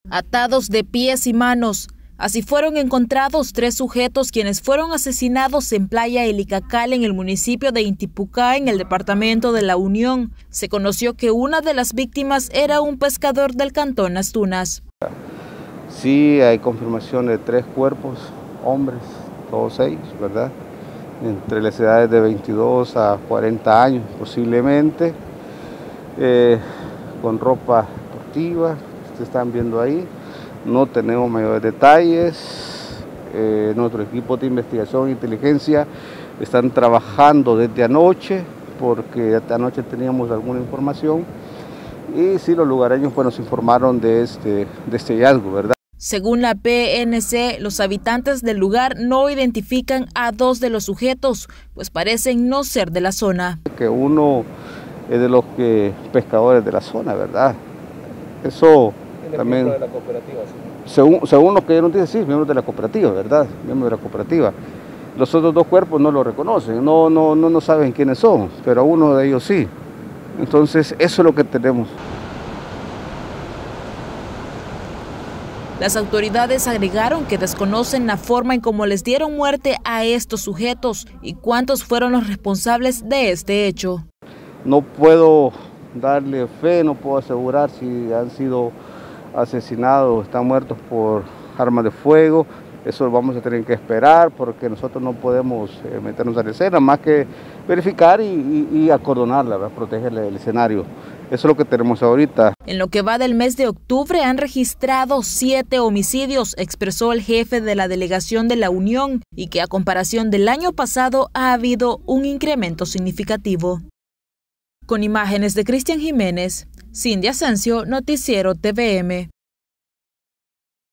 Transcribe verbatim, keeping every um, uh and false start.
Atados de pies y manos, así fueron encontrados tres sujetos quienes fueron asesinados en Playa El Icacal, en el municipio de Intipucá, en el departamento de La Unión. Se conoció que una de las víctimas era un pescador del cantón Las Tunas. Sí, hay confirmación de tres cuerpos, hombres, todos ellos, ¿verdad? Entre las edades de veintidós a cuarenta años posiblemente, eh, con ropa deportiva, ustedes están viendo ahí. No tenemos mayores detalles. Eh, nuestro equipo de investigación e inteligencia están trabajando desde anoche, porque desde anoche teníamos alguna información, y sí, los lugareños pues, nos informaron de este, de este hallazgo, ¿verdad? Según la P N C, los habitantes del lugar no identifican a dos de los sujetos, pues parecen no ser de la zona. Que uno es de los que, pescadores de la zona, ¿verdad? Eso también. De la cooperativa, ¿sí? según, según lo que ellos nos dicen, sí, miembros de la cooperativa, ¿verdad? Miembros de la cooperativa. Los otros dos cuerpos no lo reconocen, no, no, no, no saben quiénes son, pero uno de ellos sí. Entonces, eso es lo que tenemos. Las autoridades agregaron que desconocen la forma en cómo les dieron muerte a estos sujetos y cuántos fueron los responsables de este hecho. No puedo darle fe, no puedo asegurar si han sido asesinados, están muertos por armas de fuego. Eso lo vamos a tener que esperar, porque nosotros no podemos eh, meternos a la escena, más que verificar y, y, y acordonarla, ¿verdad? Protegerle el escenario. Eso es lo que tenemos ahorita. En lo que va del mes de octubre han registrado siete homicidios, expresó el jefe de la delegación de La Unión, y que a comparación del año pasado ha habido un incremento significativo. Con imágenes de Cristian Jiménez, Cindy Asensio, Noticiero T V M.